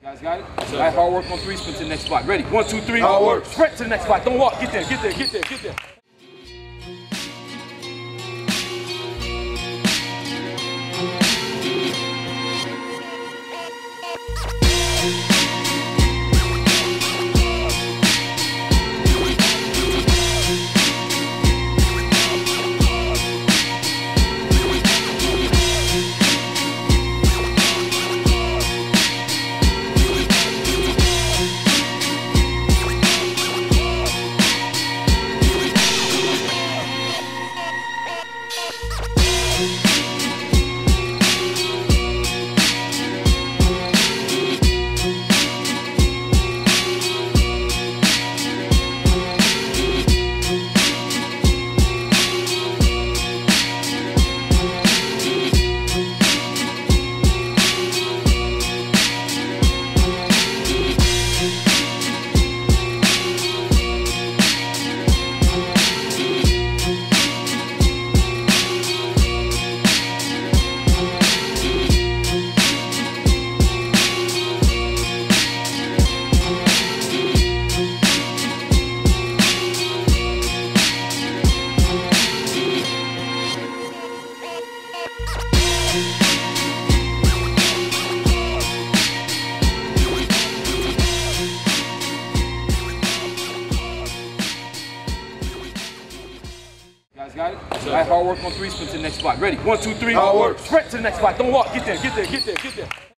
Guys got it? All right, hard work on three, sprint to the next spot. Ready? 1, 2, 3. Hard work. Sprint to the next spot. Don't walk. Get there, get there, get there, get there. Guys got it? All right, hard work on three, sprint to the next spot. Ready? 1, 2, 3. Hard work. Sprint to the next spot. Don't walk. Get there, get there, get there, get there.